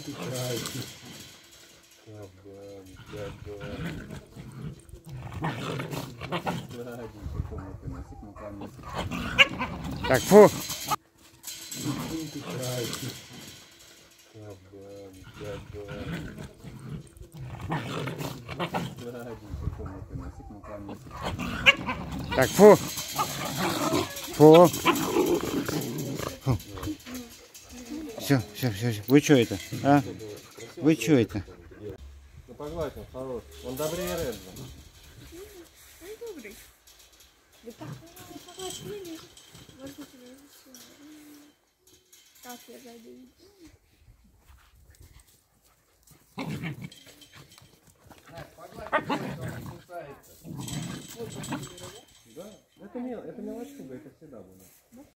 Так, фу. Так, фу. Фу. Все. Вы что это? А? Вы что это? Ну погладь, он хороший. Он добрее Редда. Он добрый. Да так, погладь, не вот у тебя все. Так я зайду. Да? Это мелочь, это всегда будет.